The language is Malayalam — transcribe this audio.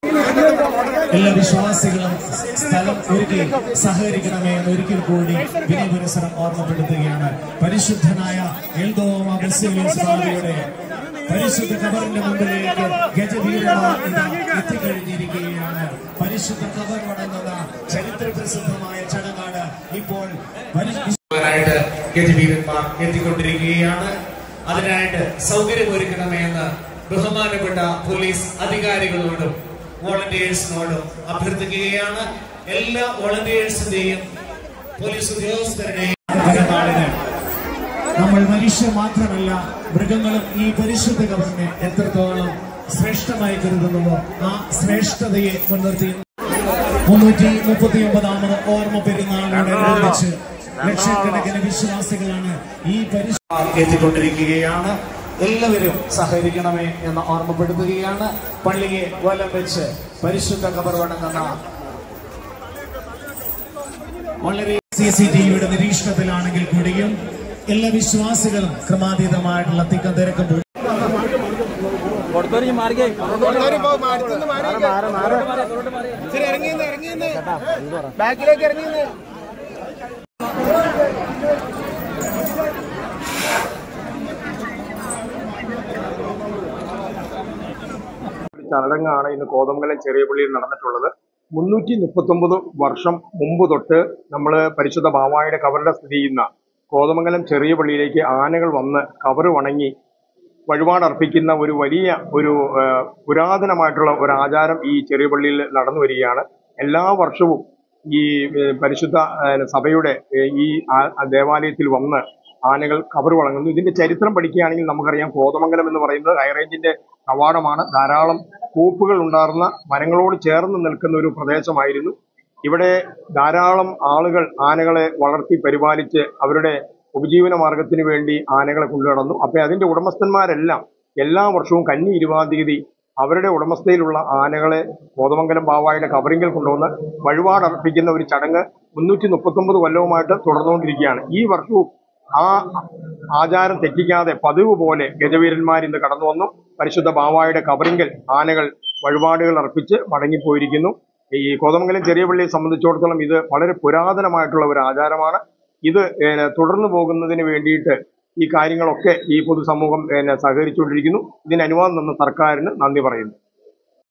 എല്ലാ വിശ്വാസികളും സ്ഥലം ഒരുക്കി സഹകരിക്കണമേ എന്ന് ഒരിക്കൽ കൂടി വിനയപുരസരം ഓർമ്മപ്പെടുത്തുകയാണ്. പരിശുദ്ധനായ എൽദോമ ബസേലിയോസ് ബാവയുടെ പരിശുദ്ധ ഖബറിന്റെ മുമ്പിലേക്ക് ഗജവീരന്മാർ എത്തിക്കഴിഞ്ഞിരിക്കുകയാണ്. പരിശുദ്ധ ഖബർ വണങ്ങുന്ന ചരിത്ര പ്രസിദ്ധമായ ചടങ്ങാണ് ഇപ്പോൾ ഗജവീരന്മാർ എത്തിക്കൊണ്ടിരിക്കുകയാണ്. അതിനായിട്ട് സൗകര്യമൊരുക്കണമേ എന്ന് ബഹുമാനപ്പെട്ട പോലീസ് അധികാരികളോടും വോളണ്ടിയേഴ്സിനോടും അഭ്യർത്ഥിക്കുകയാണ്. എല്ലാ വോളണ്ടിയേഴ്സിന്റെയും പോലീസ് ഉദ്യോഗസ്ഥരുടെയും നമ്മൾ മനുഷ്യർ മാത്രമല്ല മൃഗങ്ങളും ഈ പരിശുദ്ധ ഖബറിനെ എത്രത്തോളം ശ്രേഷ്ഠമായി കരുതുന്നുവോ ആ ശ്രേഷ്ഠതയെ മുൻനിർത്തി 339ാമത് ഓർമ്മ പെരുന്നാളിനോടനുബന്ധിച്ച് ലക്ഷക്കണക്കിന് വിശ്വാസികളാണ് ഈ പരിശുദ്ധ എത്തിക്കൊണ്ടിരിക്കുകയാണ്. എല്ലാവരും സഹകരിക്കണമേ എന്ന് ഓർമ്മപ്പെടുത്തുകയാണ്. പള്ളിയെ വലം വെച്ച് പരിശുദ്ധ ഖബർ വണങ്ങുന്ന വളരെ CCTVയുടെ നിരീക്ഷണത്തിലാണെങ്കിൽ കൂടിയും എല്ലാ വിശ്വാസികളും ക്രമാതീതമായിട്ടുള്ള തിക്കം തിരക്കും ചടങ്ങാണ് ഇന്ന് കോതമംഗലം ചെറിയ പള്ളിയിൽ നടന്നിട്ടുള്ളത്. 339 വർഷം മുമ്പ് തൊട്ട് നമ്മൾ പരിശുദ്ധ ബാവായുടെ ഖബറിന്റെ സ്ഥിതി ചെയ്യുന്ന കോതമംഗലം ചെറിയ പള്ളിയിലേക്ക് ആനകൾ വന്ന് ഖബറ് വണങ്ങി വഴിപാടർപ്പിക്കുന്ന ഒരു വലിയ ഒരു പുരാതനമായിട്ടുള്ള ഒരു ആചാരം ഈ ചെറിയ പള്ളിയിൽ നടന്നു വരികയാണ്. എല്ലാ വർഷവും ഈ പരിശുദ്ധ സഭയുടെ ഈ ദേവാലയത്തിൽ വന്ന് ആനകൾ ഖബറ് വണങ്ങുന്നു. ഇതിന്റെ ചരിത്രം പഠിക്കുകയാണെങ്കിൽ നമുക്കറിയാം, കോതമംഗലം എന്ന് പറയുന്നത് ഹൈറേഞ്ചിന്റെ കവാടമാണ്. ധാരാളം കൂപ്പുകൾ ഉണ്ടാർന്ന മരങ്ങളോട് ചേർന്ന് നിൽക്കുന്ന ഒരു പ്രദേശമായിരുന്നു. ഇവിടെ ധാരാളം ആളുകൾ ആനകളെ വളർത്തി പരിപാലിച്ച് അവരുടെ ഉപജീവന മാർഗത്തിന് വേണ്ടി ആനകളെ കൊണ്ടുനടന്നു. അപ്പോൾ അതിന്റെ ഉടമസ്ഥന്മാരെല്ലാം എല്ലാ വർഷവും കന്നി 20-ാം തീയതി അവരുടെ ഉടമസ്ഥയിലുള്ള ആനകളെ കോതമംഗലം ബാവായുടെ ഖബറിങ്കൽ കൊണ്ടുവന്ന് വഴിപാടർപ്പിക്കുന്ന ഒരു ചടങ്ങ് 339 കൊല്ലവുമായിട്ട് തുടർന്നുകൊണ്ടിരിക്കുകയാണ്. ഈ വർഷവും ആ ആചാരം തെറ്റിക്കാതെ പതിവ് പോലെ ഗജവീരന്മാർ ഇന്ന് കടന്നു വന്നു പരിശുദ്ധ ബാവായുടെ ഖബറിങ്കൽ ആനകൾ വഴിപാടുകൾ അർപ്പിച്ച് മടങ്ങിപ്പോയിരിക്കുന്നു. ഈ കോതമംഗലം ചെറിയ പള്ളിയെ സംബന്ധിച്ചിടത്തോളം ഇത് വളരെ പുരാതനമായിട്ടുള്ള ഒരു ആചാരമാണ്. ഇത് തുടർന്നു പോകുന്നതിന് വേണ്ടിയിട്ട് ഈ കാര്യങ്ങളൊക്കെ ഈ പൊതുസമൂഹം സഹകരിച്ചുകൊണ്ടിരിക്കുന്നു. ഇതിന് അനുവാദം തന്ന സർക്കാരിന് നന്ദി പറയുന്നു.